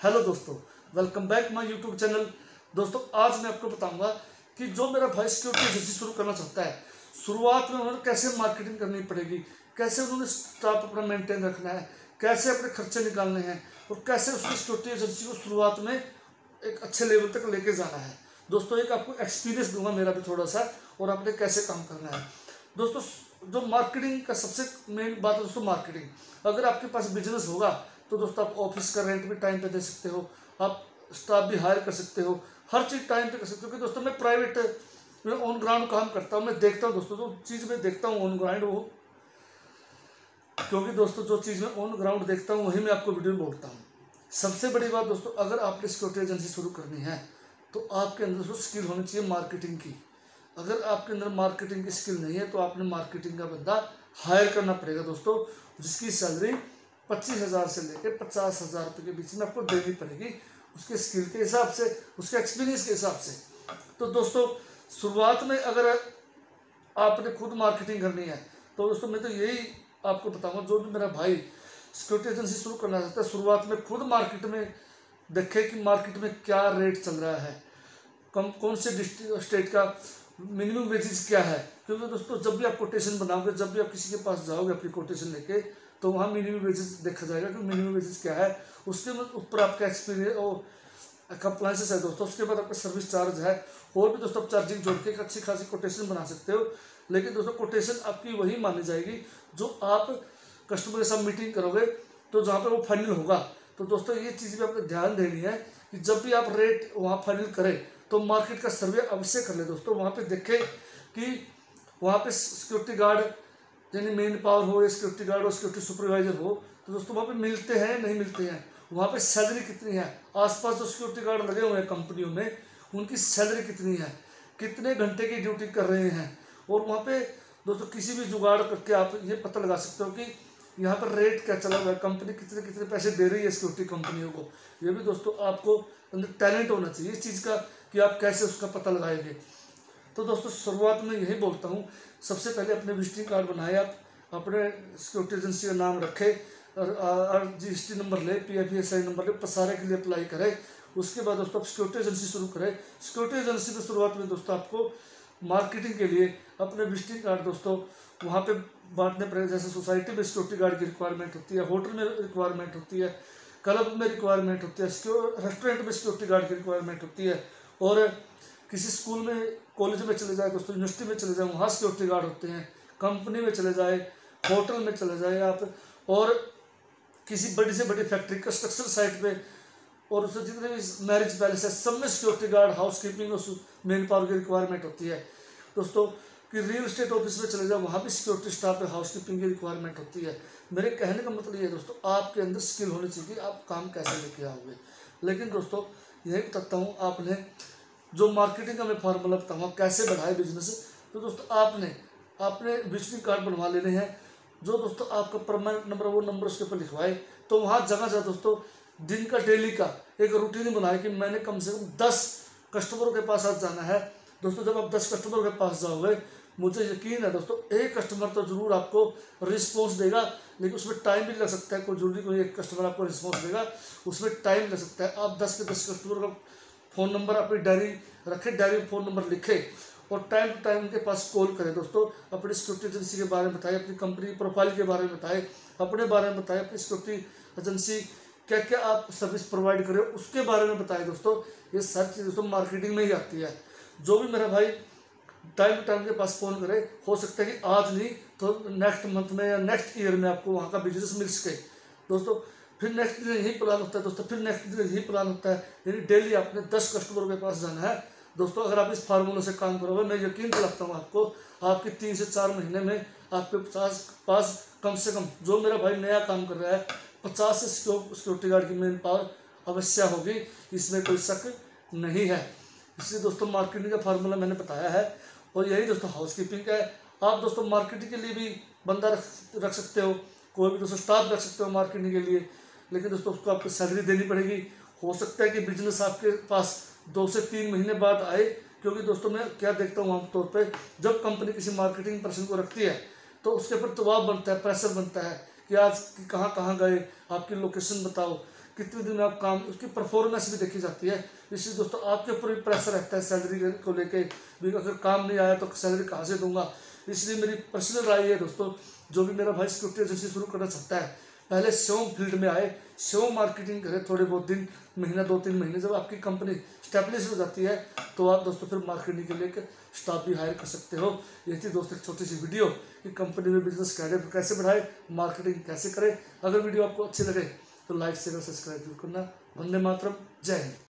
Hello दोस्तों, welcome back my YouTube channel. दोस्तों आज मैं आपको बताऊंगा कि जो मेरा भाई सिक्योरिटी एजेंसी शुरू करना चाहता है, शुरुआत में उन्होंने कैसे मार्केटिंग करनी पड़ेगी, कैसे उन्होंने स्टाफ अपना मेंटेन रखना है, कैसे अपने खर्चे निकालने हैं और कैसे उसकी सिक्योरिटी एजेंसी को शुरुआत में एक अच्छे लेवल तक लेके जाना है। दोस्तों एक आपको एक्सपीरियंस दूंगा मेरा भी थोड़ा सा, और आपने कैसे काम करना है। दोस्तों जो मार्केटिंग का सबसे मेन बात है दोस्तों, मार्केटिंग। अगर आपके पास बिजनेस होगा तो दोस्तों आप ऑफिस का रेंट भी टाइम पे दे सकते हो, आप स्टाफ भी हायर कर सकते हो, हर चीज़ टाइम पे कर सकते हो। क्योंकि दोस्तों मैं प्राइवेट में ऑन ग्राउंड काम करता हूँ, मैं देखता हूँ दोस्तों जो चीज़ मैं देखता हूँ ऑन ग्राउंड वो, क्योंकि दोस्तों जो चीज़ मैं ऑन ग्राउंड देखता हूँ वही मैं आपको वीडियो में बोलता हूँ। सबसे बड़ी बात दोस्तों, अगर आपने सिक्योरिटी एजेंसी शुरू करनी है तो आपके अंदर जो स्किल होनी चाहिए मार्केटिंग की। अगर आपके अंदर मार्केटिंग की स्किल नहीं है तो आपने मार्केटिंग का बंदा हायर करना पड़ेगा दोस्तों, जिसकी सैलरी 25,000 से लेकर 50,000 रुपये के बीच में आपको देनी पड़ेगी, उसके स्किल के हिसाब से, उसके एक्सपीरियंस के हिसाब से। तो दोस्तों शुरुआत में अगर आपने खुद मार्केटिंग करनी है तो दोस्तों मैं तो यही आपको बताऊंगा, जो भी मेरा भाई सिक्योरिटी एजेंसी शुरू करना चाहता है शुरुआत में खुद मार्केट में देखे कि मार्केट में क्या रेट चल रहा है, कौन से डिस्ट्रिक्ट स्टेट का मिनिमम वेजेस क्या है। क्योंकि दोस्तों जब भी आप कोटेशन बनाओगे, जब भी आप किसी के पास जाओगे अपनी कोटेशन लेके, तो वहाँ मिनिमम वेजेस देखा जाएगा कि मिनिमम वेजेस क्या है, उसके ऊपर आपका एक्सपीरियंस और कंप्लाइंसेस है दोस्तों, उसके बाद आपका सर्विस चार्ज है, और भी दोस्तों आप चार्जिंग जोड़ के एक अच्छी खासी कोटेशन बना सकते हो। लेकिन दोस्तों कोटेशन आपकी वही मानी जाएगी जो आप कस्टमर के साथ मीटिंग करोगे तो जहाँ पे वो फाइनल होगा। तो दोस्तों ये चीज़ भी आपको ध्यान देनी है कि जब भी आप रेट वहाँ फाइनल करें तो मार्केट का सर्वे अवश्य कर ले दोस्तों, वहाँ पे देखें कि वहाँ पे सिक्योरिटी गार्ड यानी मेन पावर हो या सिक्योरिटी गार्ड और सिक्योरिटी सुपरवाइजर हो, तो दोस्तों वहाँ पे मिलते हैं नहीं मिलते हैं, वहाँ पे सैलरी कितनी है, आसपास जो सिक्योरिटी गार्ड लगे हुए हैं कंपनियों में उनकी सैलरी कितनी है, कितने घंटे की ड्यूटी कर रहे हैं। और वहाँ पे दोस्तों किसी भी जुगाड़ करके आप ये पता लगा सकते हो कि यहाँ पर रेट क्या चला हुआ है, कंपनी कितने कितने पैसे दे रही है सिक्योरिटी कंपनियों को। ये भी दोस्तों आपको अंदर टैलेंट होना चाहिए इस चीज़ का कि आप कैसे उसका पता लगाएंगे। तो दोस्तों शुरुआत में यही बोलता हूँ, सबसे पहले अपने विजिटिंग कार्ड बनाए, आप अपने सिक्योरिटी एजेंसी का नाम रखें और GST नंबर ले, PFSI नंबर ले, पसारे के लिए अप्लाई करें। उसके बाद दोस्तों आप सिक्योरिटी एजेंसी शुरू करें। सिक्योरिटी एजेंसी में शुरुआत में दोस्तों आपको मार्केटिंग के लिए अपने विजिटिंग कार्ड दोस्तों वहाँ पे बांटने पड़ेगा। जैसे सोसाइटी में सिक्योरिटी गार्ड की रिक्वायरमेंट होती है, होटल में रिक्वायरमेंट होती है, क्लब में रिक्वायरमेंट होती है, रेस्टोरेंट में सिक्योरिटी गार्ड की रिक्वायरमेंट होती है, और किसी स्कूल में कॉलेज में चले जाए दोस्तों, यूनिवर्सिटी में चले जाए वहाँ सिक्योरिटी गार्ड होते हैं, कंपनी में चले जाए, होटल में चले जाए आप, और किसी बड़ी से बड़ी फैक्ट्री कंस्ट्रक्शन साइट पे, और उससे जितने भी मैरिज पैलेस है सब में सिक्योरिटी गार्ड, हाउस कीपिंग और मेन पावर की रिक्वायरमेंट होती है दोस्तों। कि रियल एस्टेट ऑफिस में चले जाओ वहाँ भी सिक्योरिटी स्टाफ है, हाउस कीपिंग की रिक्वायरमेंट होती है। मेरे कहने का मतलब ये है दोस्तों, आपके अंदर स्किल होनी चाहिए कि आप काम कैसे लेके आओगे। लेकिन दोस्तों यही बताता हूँ, आपने जो मार्केटिंग का मैं फार्मूला बताऊँगा कैसे बढ़ाए बिजनेस, तो दोस्तों आपने विजिटिंग कार्ड बनवा लेने हैं, जो दोस्तों आपका परमानेंट नंबर वो नंबर उसके ऊपर लिखवाए। तो वहाँ जगह जगह दोस्तों दिन का डेली का एक रूटीन बनाए कि मैंने कम से कम 10 कस्टमरों के पास आज जाना है। दोस्तों जब आप 10 कस्टमरों के पास जाओगे, मुझे यकीन है दोस्तों एक कस्टमर तो जरूर आपको रिस्पॉन्स देगा, लेकिन उसमें टाइम भी लग सकता है। कोई जरूरी कोई एक कस्टमर आपको रिस्पॉन्स देगा, उसमें टाइम लग सकता है। आप 10 के 10 कस्टमर का फ़ोन नंबर अपनी डायरी रखें, डायरी में फ़ोन नंबर लिखें और टाइम टू टाइम उनके पास कॉल करें दोस्तों। अपनी सिक्योरिटी एजेंसी के बारे में बताएं, अपनी कंपनी प्रोफाइल के बारे में बताएं, अपने बारे में बताएं, अपनी सिक्योरिटी एजेंसी क्या क्या आप सर्विस प्रोवाइड करें उसके बारे में बताएं दोस्तों। ये सारी चीज़ दोस्तों मार्केटिंग में ही आती है। जो भी मेरा भाई टाइम टू टाइम के पास फ़ोन करे, हो सकता है कि आज नहीं तो नेक्स्ट मंथ में या नेक्स्ट ईयर में आपको वहाँ का बिजनेस मिल सके दोस्तों। फिर नेक्स्ट दिन यही प्लान होता है दोस्तों, फिर नेक्स्ट दिन यही प्लान होता है, यानी डेली आपने 10 कस्टमरों के पास जाना है दोस्तों। अगर आप इस फार्मूले से काम करोगे, मैं यकीन दिलाता हूँ आपको, आपके 3 से 4 महीने में आपके पास कम से कम, जो मेरा भाई नया काम कर रहा है, 50 से सिक्योरिटी गार्ड की मेन पावर अवश्य होगी, इसमें कोई शक नहीं है। इसलिए दोस्तों मार्केटिंग का फार्मूला मैंने बताया है, और यही दोस्तों हाउस कीपिंग का है। आप दोस्तों मार्केटिंग के लिए भी बंदा रख सकते हो, कोई भी दोस्तों स्टाफ रख सकते हो मार्केटिंग के लिए, लेकिन दोस्तों उसको आपको सैलरी देनी पड़ेगी। हो सकता है कि बिजनेस आपके पास 2 से 3 महीने बाद आए, क्योंकि दोस्तों मैं क्या देखता हूँ आमतौर पे, जब कंपनी किसी मार्केटिंग पर्सन को रखती है तो उसके ऊपर दबाव बनता है, प्रेशर बनता है कि आज कहाँ कहाँ गए, आपकी लोकेशन बताओ, कितने दिन में आप काम, उसकी परफॉर्मेंस भी देखी जाती है। इसलिए दोस्तों आपके ऊपर भी प्रेशर रहता है सैलरी को लेके भी, अगर काम नहीं आया तो सैलरी कहाँ से दूंगा। इसलिए मेरी पर्सनल राय है दोस्तों, जो भी मेरा भाई सिक्योरिटी एजेंसी शुरू करना चाहता है, पहले शेयर फील्ड में आए, शेयर मार्केटिंग करें थोड़े बहुत दिन, महीना 2-3 महीने। जब आपकी कंपनी स्टेब्लिश हो जाती है तो आप दोस्तों फिर मार्केटिंग के लिए स्टाफ भी हायर कर सकते हो। ये थी दोस्तों एक छोटी सी वीडियो कि कंपनी में बिजनेस कैसे बढ़ाए, मार्केटिंग कैसे करें। अगर वीडियो आपको अच्छी लगे तो लाइक शेयर और सब्सक्राइब जरूर करना। वंदे मातरम, जय हिंद।